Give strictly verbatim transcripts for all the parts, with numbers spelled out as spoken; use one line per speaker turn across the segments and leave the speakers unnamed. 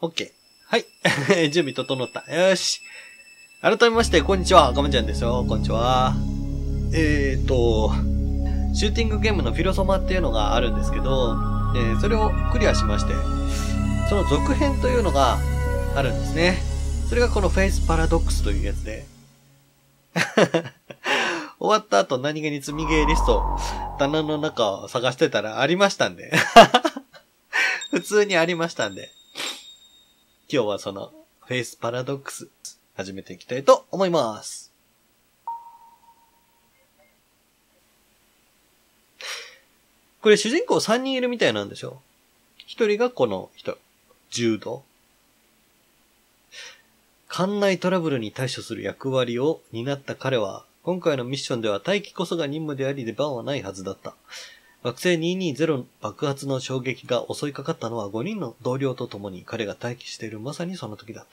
OK。はい。準備整った。よし。改めまして、こんにちは。かまちゃんですよ。こんにちは。えーと、シューティングゲームのフィロソマっていうのがあるんですけど、えー、それをクリアしまして、その続編というのがあるんですね。それがこのフェイスパラドックスというやつで。終わった後何気に積みゲーリスト、棚の中を探してたらありましたんで。普通にありましたんで。今日はそのフェイスパラドックス始めていきたいと思います。これ主人公さんにんいるみたいなんでしょ。ひとりがこの人、ジュード。館内トラブルに対処する役割を担った彼は、今回のミッションでは待機こそが任務であり出番はないはずだった。惑星にひゃくにじゅう爆発の衝撃が襲いかかったのはごにんの同僚と共に彼が待機しているまさにその時だった。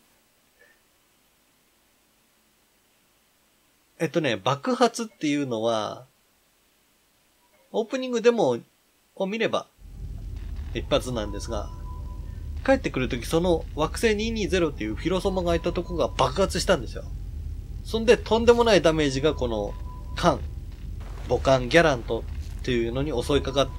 えっとね、爆発っていうのは、オープニングデモを見れば一発なんですが、帰ってくるときその惑星にひゃくにじゅうっていうフィロソマがいたとこが爆発したんですよ。そんでとんでもないダメージがこのカン、ボカン、ギャラントっていうのに襲いかかって、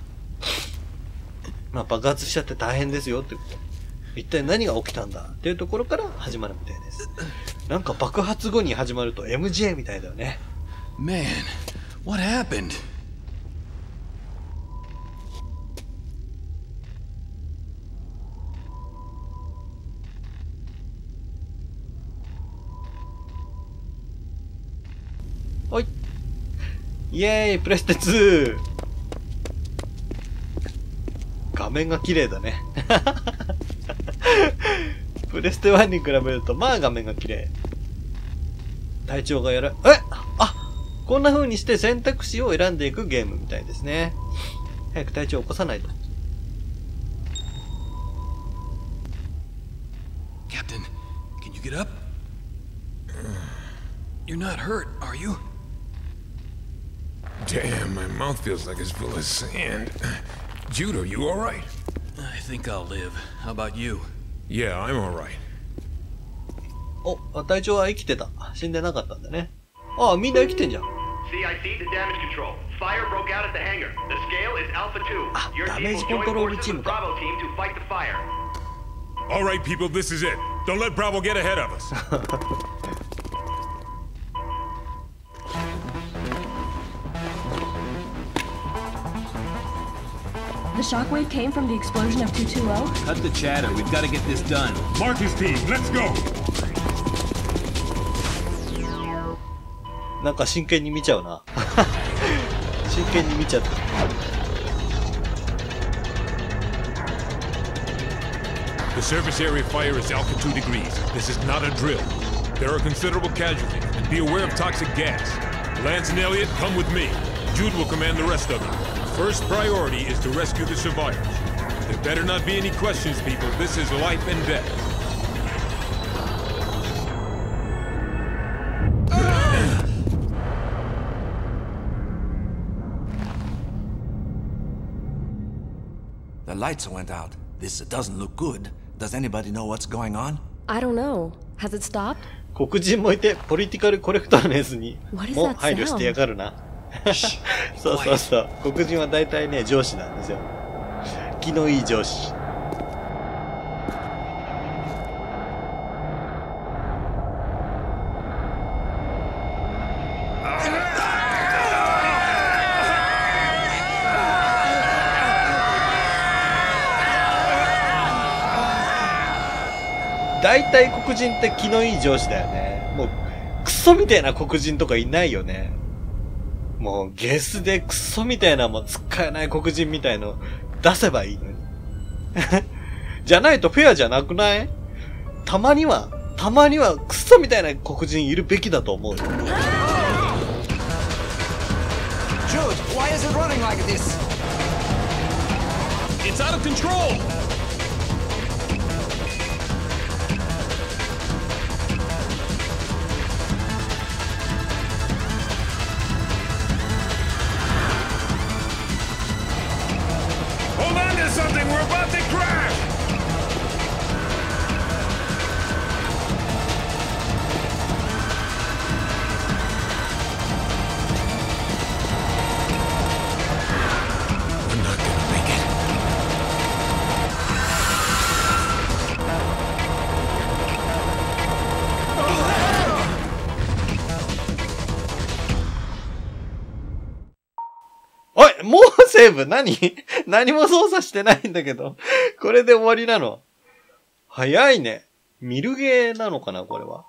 まあ爆発しちゃって大変ですよってこと。一体何が起きたんだっていうところから始まるみたいです。なんか爆発後に始まると エムジェー みたいだよね。
Man, what happened?
はい。イエーイプレステツー。画面が綺麗だね。プレステワンに比べると、まあ画面が綺麗。隊長がやる。えあこんな風にして選択肢を選んでいくゲームみたいですね。早く隊長を起こさないと。
Captain, can you get up? You're not hurt, are you?
Damn, my mouth feels like it's full of sand. Jude, are you alright?
I think I'll live. How about you?
Yeah, I'm alright.
お、隊長は生きてた。死んでなかったんだね。ああ、みんな生きてんじゃん。
シーアイシー to damage control. Fire broke out at the hangar. The scale is Alpha two.
あ、
Your
ダ
team
メー
will
ジコン
join
トロール
forces
チー
with
ムか。
Bravo team to fight the fire.
Alright, people, this is it. Don't let Bravo get ahead of us.
The shockwave came from the explosion of two twenty.
Cut the chatter. We've got to get this done.
Marcus team, let's go.
なんか真剣に見ちゃうな。真剣に見ちゃった。
The surface area fire is Alpha two degrees. This is not a drill. There are considerable casualties, and be aware of toxic gas. Lance and Elliot, come with me. Jude will command the rest of you. First priority is to rescue the survivors. There better not be any questions, people. This is life and death.
The lights went out. This doesn't look good. Does anybody know what's going on?
I don't know. Has it stopped?
黒人もいて、ポリティカルコレクトネスにも配慮してやがるな。そうそうそう。黒人は大体ね、上司なんですよ。気のいい上司。大体黒人って気のいい上司だよね。もう、クソみたいな黒人とかいないよね。もう、ゲスでクソみたいなもう使えない黒人みたいの出せばいいのに。じゃないとフェアじゃなくない？たまには、たまにはクソみたいな黒人いるべきだと思うよ。
Jude, why is it running like this?
It's out of control!
Hold on to something, we're about to crash!
セーブ何何も操作してないんだけど。これで終わりなの。早いね。ミルゲーなのかなこれは。